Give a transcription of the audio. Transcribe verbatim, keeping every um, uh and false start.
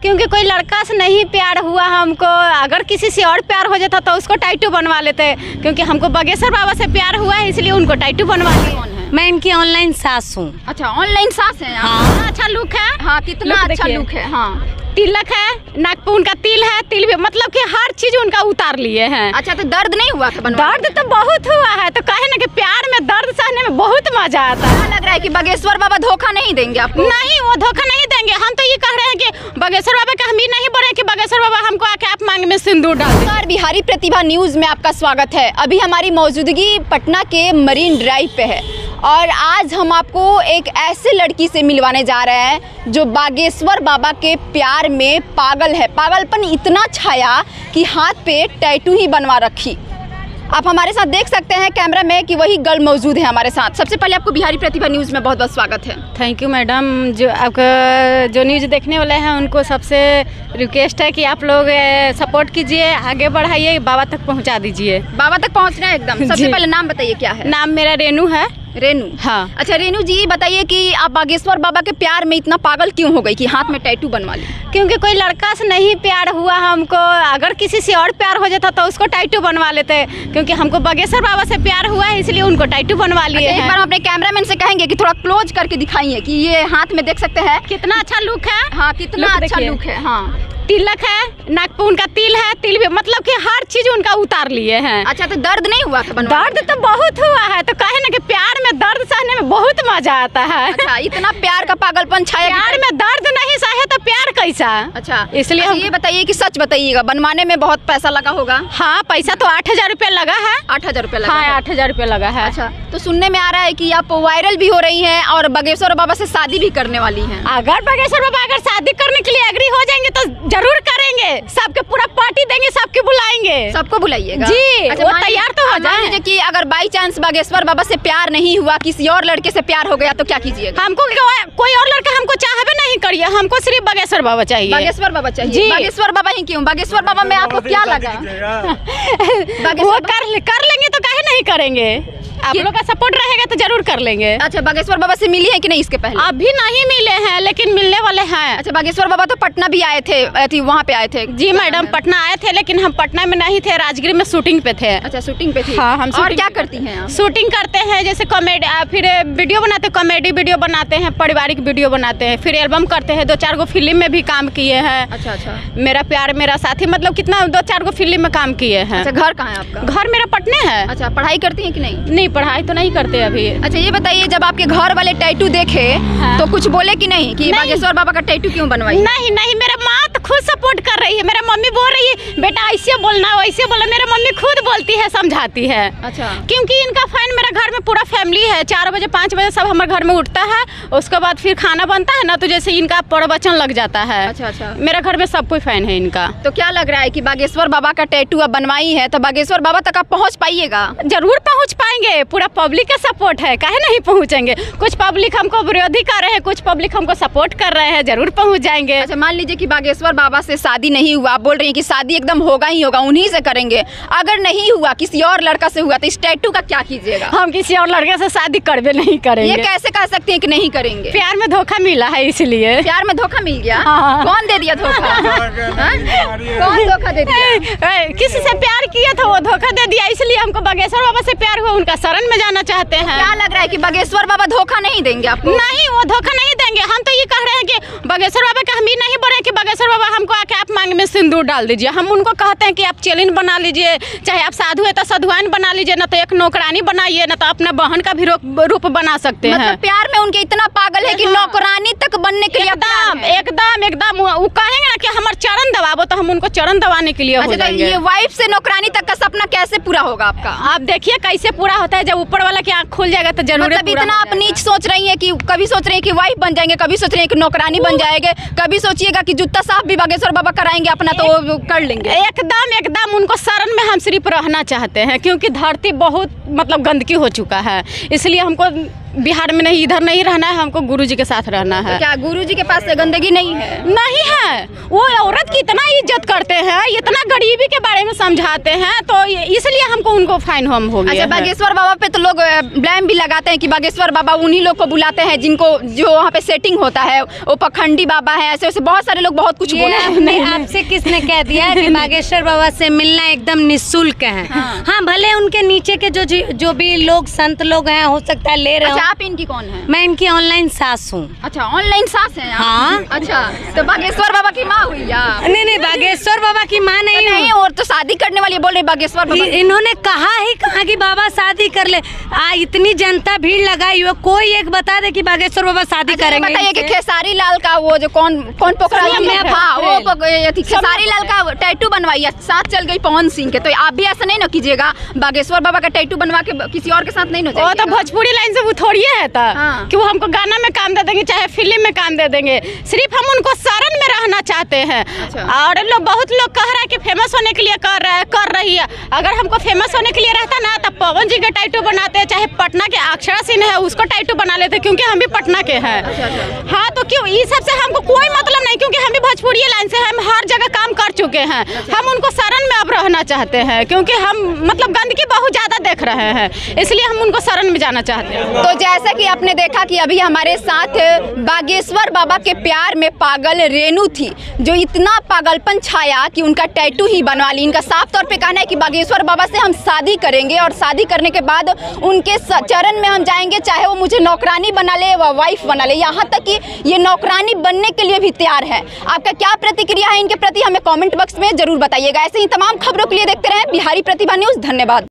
क्योंकि कोई लड़का से नहीं प्यार हुआ हमको, अगर किसी से और प्यार हो जाता तो उसको टैटू बनवा लेते, क्योंकि हमको बागेश्वर बाबा से प्यार हुआ है इसलिए उनको टैटू बनवा लिया। मैं इनकी ऑनलाइन सास हूँ। अच्छा, ऑनलाइन सास है। हाँ। अच्छा लुक है। हाँ, कितना अच्छा लुक है। हाँ, तिलक है, नाक पे उनका तिल है, तिल भी मतलब कि हर चीज उनका उतार लिए हैं। अच्छा, तो दर्द नहीं हुआ था? दर्द तो बहुत हुआ है, तो कहे ना कि प्यार में दर्द सहने में बहुत मजा आता है। लग रहा है कि बागेश्वर बाबा धोखा नहीं देंगे आपको? नहीं, वो धोखा नहीं देंगे। हम तो ये कह रहे हैं कि बागेश्वर बाबा का हम ये नहीं बोल रहे कि बागेश्वर बाबा हमको आके आप मांग में सिंदूर डाल दें। नमस्कार, बिहारी प्रतिभा न्यूज में आपका स्वागत है। अभी हमारी मौजूदगी पटना के मरीन ड्राइव पे है और आज हम आपको एक ऐसे लड़की से मिलवाने जा रहे हैं जो बागेश्वर बाबा के प्यार में पागल है। पागलपन इतना छाया कि हाथ पे टैटू ही बनवा रखी। आप हमारे साथ देख सकते हैं कैमरा में कि वही गर्ल मौजूद है हमारे साथ। सबसे पहले आपको बिहारी प्रतिभा न्यूज़ में बहुत बहुत स्वागत है। Thank you madam. जो आपका जो न्यूज़ देखने वाले हैं उनको सबसे रिक्वेस्ट है कि आप लोग सपोर्ट कीजिए, आगे बढ़ाइए, बाबा तक पहुंचा दीजिए। बाबा तक पहुंचना है एकदम। सबसे पहले नाम बताइए, क्या है? नाम मेरा रेनू है। रेनू? हाँ। अच्छा रेनू जी, बताइए कि आप बागेश्वर बाबा के प्यार में इतना पागल क्यों हो गई कि हाथ में टैटू बनवा ली? क्योंकि कोई लड़का से नहीं प्यार हुआ हमको, अगर किसी से और प्यार हो जाता तो उसको टैटू बनवा लेते, क्योंकि हमको बागेश्वर बाबा से प्यार हुआ है इसलिए उनको टैटू बनवा लिए। अच्छा, एक बार अपने कैमरामैन से कहेंगे कि थोड़ा क्लोज करके दिखाइए कि ये हाथ में देख सकते हैं कितना अच्छा लुक है। हाँ, कितना अच्छा लुक है। हाँ, तिलक है, नाक पे उनका तिल है, तिल भी मतलब कि हर चीज उनका उतार लिए हैं। अच्छा, तो दर्द नहीं हुआ था? दर्द तो बहुत हुआ है, तो कहे ना कि प्यार में दर्द सहने में बहुत मजा आता है। अच्छा, इतना प्यार का पागलपन छाया। प्यार में दर्द नहीं सहे तो प्यार कैसा? अच्छा, इसलिए अच्छा, हम... ये बताइए कि सच बताइएगा, बनवाने में बहुत पैसा लगा होगा? हाँ, पैसा तो आठ हजार रुपया लगा है। आठ हजार रुपया लगा? हाँ, आठ हजार रुपया लगा है। अच्छा, तो सुनने में आ रहा है कि आप वायरल भी हो रही हैं और बागेश्वर बाबा से शादी भी करने वाली हैं। अगर बागेश्वर बाबा अगर शादी करने के लिए एग्री हो जाएंगे तो जरूर करेंगे, सबके पूरा पार्टी देंगे, सबके बुलाएंगे। सबको बुलाइएगा जी। अच्छा, वो तैयार तो हो जाए। कि अगर बाई चांस बागेश्वर बाबा से प्यार नहीं हुआ, किसी और लड़के से प्यार हो गया तो क्या कीजिएगा? हमको कोई और लड़का हमको चाहबे नहीं करिए, हमको सिर्फ बागेश्वर बाबा चाहिए। बागेश्वर बाबा चाहिए जी। बागेश्वर बाबा ही क्यों? बागेश्वर बाबा में आपको क्या लगा? वो कर कर लेंगे तो काहे नहीं करेंगे, आप लोग का सपोर्ट रहेगा तो जरूर कर लेंगे। अच्छा, बागेश्वर बाबा से मिली है कि नहीं इसके पहले? अभी नहीं मिले हैं लेकिन मिलने वाले हैं। अच्छा, बागेश्वर बाबा तो पटना भी आए थे, वहाँ पे आए थे? जी मैडम, पटना आए थे लेकिन हम पटना में नहीं थे, राजगीर में शूटिंग पे थे। अच्छा, शूटिंग पे थे। हाँ, हम और क्या करती हैं? शूटिंग करते हैं, जैसे कॉमेडी, फिर वीडियो बनाते, कॉमेडी वीडियो बनाते हैं, पारिवारिक वीडियो बनाते हैं, फिर एल्बम करते हैं। दो चार गो फिल्म में भी काम किए हैं। अच्छा अच्छा, मेरा प्यार मेरा साथी, मतलब कितना दो चार गो फिल्म में काम किए हैं। अच्छा, घर कहाँ है आपका? घर मेरा पटना है। अच्छा, पढ़ाई करती हैं कि नहीं? नहीं, पढ़ाई तो नहीं करते अभी। अच्छा, ये बताइए, जब आपके घर वाले टैटू देखे हाँ। तो कुछ बोले कि नहीं कि बागेश्वर बाबा का टैटू क्यों बनवाई? नहीं नहीं, मेरा माँ तो खुद सपोर्ट कर रही है। मेरा मम्मी बोल रही है बेटा ऐसे बोलना वैसे बोलना, मेरा मम्मी खुद बोलती है, समझाती है। अच्छा, क्योंकि इनका फैन मेरा घर में पूरा फैमिली है। चार बजे पाँच बजे सब हमारे घर में उठता है, उसके बाद फिर खाना बनता है ना, तो जैसे इनका प्रवचन लग जाता है। अच्छा अच्छा, मेरा घर में सब कोई फैन है इनका। तो क्या लग रहा है कि बागेश्वर बाबा का टैटू अब बनवाई है तो बागेश्वर बाबा तक आप पहुँच पाइएगा? जरूर पहुँच पाएंगे, पूरा पब्लिक का सपोर्ट है, काहे नहीं पहुँचेंगे। कुछ पब्लिक हमको विरोधी कर रहे हैं, कुछ पब्लिक हमको सपोर्ट कर रहे हैं, जरूर पहुँच जाएंगे। अच्छा, मान लीजिए कि बागेश्वर बाबा से शादी नहीं हुआ, आप बोल रही हैं कि शादी एकदम होगा ही होगा, उन्हीं से करेंगे। अगर नहीं हुआ, किसी और लड़का से हुआ, तो इस टैटू का क्या कीजिएगा? हम किसी और लड़के से शादी करबे नहीं करेंगे। ये कैसे कह सकते हैं कि नहीं करेंगे? प्यार में धोखा मिला है इसलिए। प्यार में धोखा मिल गया? हाँ। कौन दे दिया धोखा? कौन धोखा दे दिया? किसी से प्यार किया था, वो धोखा दे दिया, इसलिए हमको बागेश्वर बाबा से प्यार हुआ, उनका शरण में जाना चाहते हैं। क्या लग रहा है कि बागेश्वर बाबा धोखा नहीं देंगे आपको? नहीं, वो धोखा नहीं देंगे। हम तो ये कह रहे हैं कि बागेश्वर बाबा का हम ये नहीं बोल रहे कि बागेश्वर बाबा हमको आके आप मांग में सिंदूर डाल दीजिए। हम उनको कहते हैं कि आप चैलेंज बना लीजिए, चाहे आप साधु है तो साधुआन बना लीजिए, ना तो एक नौकरानी बनाइए, ना तो अपने बहन का भी रूप बना सकते हैं। मतलब प्यार में उनके इतना पागल है कि हाँ। नौकरानी तक बनने के लिए एकदम एकदम एकदम वो कहेंगे ना कि हमारे चरण दबाओ, तो हम उनको चरण दबाने के लिए हो जाएंगे। ये वाइफ से नौकरानी तक का सपना कैसे पूरा होगा आपका? आप देखिए कैसे पूरा होता है, जब ऊपर वाला की आँख खुल जाएगा तो जरूर। मतलब इतना आप नीच सोच रही हैं कि कभी सोच रही हैं कि वाइफ बन जाएंगे, कभी सोच रही हैं कि नौकरानी बन जाएंगे, कभी सोचिएगा कि जूता साफ भी बागेश्वर बाबा कराएंगे अपना तो वो कर लेंगे। एकदम एकदम उनको शरण में हम सिर्फ रहना चाहते हैं, क्योंकि धरती बहुत मतलब गंदगी हो चुका है, इसलिए हमको बिहार में नहीं, इधर नहीं रहना है, हमको गुरुजी के साथ रहना है। क्या गुरुजी के पास से गंदगी नहीं है? नहीं है, वो औरत की इतना इज्जत करते हैं, इतना गरीबी के बारे में समझाते हैं, तो इसलिए हमको उनको फाइन हम हो गया। अच्छा, बागेश्वर बाबा पे तो लोग ब्लेम भी लगाते हैं कि बागेश्वर बाबा उन्हीं लोग को बुलाते हैं जिनको जो वहाँ पे सेटिंग होता है, वो पखंडी बाबा है, ऐसे ऐसे बहुत सारे लोग बहुत कुछ बोले हैं। नहीं, आपसे किसने कह दिया कि बागेश्वर बाबा से मिलना एकदम निःशुल्क है? हाँ, हाँ भले उनके नीचे के जो जो भी लोग संत लोग हैं, हो सकता है ले रहे अच्छा, हो। आप इनकी कौन है? मैं इनकी ऑनलाइन सास हूँ। अच्छा, ऑनलाइन सास है आप? हाँ। अच्छा, तो बागेश्वर बाबा की माँ हुई आप? नहीं नहीं, बागेश्वर बाबा की माँ नहीं तो नहीं, और तो शादी करने वाली बोल रहे बागेश्वर बाबा। इन्होंने कहा ही कहा कि बाबा शादी कर ले। आ, इतनी जनता भीड़ लगाई हुई, कोई एक बता दे कि बागेश्वर बाबा शादी अच्छा, करेंगे। बताइए कि खेसारी लाल का वो जो कौन कौन पोखरा में, हाँ वो पक- खेसारी लाल का टैटू बनवाइए, साथ चल गई पवन सिंह के, तो आप भी ऐसा नहीं ना कीजिएगा, बागेश्वर बाबा का टैटू बनवा के किसी और के साथ नहीं ना वो तो भोजपुरी लाइन से वो थोड़ी है था हाँ। कि वो हमको गाना में काम दे देंगे चाहे फिल्म में काम दे देंगे, सिर्फ हम उनको शरण में रहना चाहते हैं। अच्छा। और लोग बहुत लोग कह रहा है कि फेमस होने के लिए कर रहा है कर रही है। अगर हमको फेमस होने के लिए रहता ना तो पवन जी का टैटू बनाते, चाहे पटना के अक्षरा सिंह है उसको टैटू बना लेते, क्योंकि हम भी पटना के हैं। हाँ, तो क्यों इस सब से हमको कोई मतलब नहीं, क्योंकि हम भी भोजपुरी लाइन से हम हर जगह काम कर चुके हैं। हम उनको शरण में अब रहना चाहते हैं, क्योंकि हम मतलब गंदगी बहुत ज्यादा देख रहे हैं, इसलिए हम उनको शरण में जाना चाहते हैं। तो जैसा कि आपने देखा कि अभी हमारे साथ बागेश्वर बाबा के प्यार में पागल रेनू थी, जो इतना पागलपन छाया कि उनका टैटू ही बनवा ली। इनका साफ तौर पे कहना है कि बागेश्वर बाबा से हम शादी करेंगे और शादी करने के बाद उनके चरण में हम जाएंगे, चाहे वो मुझे नौकरानी बना ले व वाइफ बना ले, यहाँ तक कि ये नौकरानी बनने के लिए भी तैयार है। आपका क्या प्रतिक्रिया है इनके प्रति, हमें कमेंट बॉक्स में जरूर बताइएगा। ऐसे ही तमाम खबरों के लिए देखते रहें बिहारी प्रतिभा न्यूज़। धन्यवाद।